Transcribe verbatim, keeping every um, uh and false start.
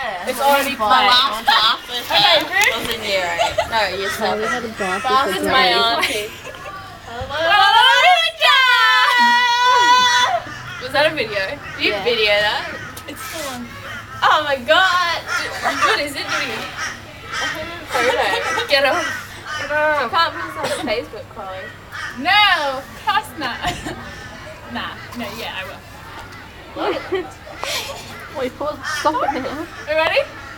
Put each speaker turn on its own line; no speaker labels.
It's already played.
Last bath with her
Okay, Ruth.
was in year eight. No, year
So we
seven.
had a bath
Bath
with
is
the
my
grade.
auntie.
WallllaaaaWinchaaa!
Was that a video? Did you
Yeah.
video that? It's still on. Oh my god! What is it doing? Photo. Get off. Get off. You can't put this on Facebook, Chloe. No, of course not. Nah, no, yeah, I will.
Wait, pause. Stop it now.
Are you ready?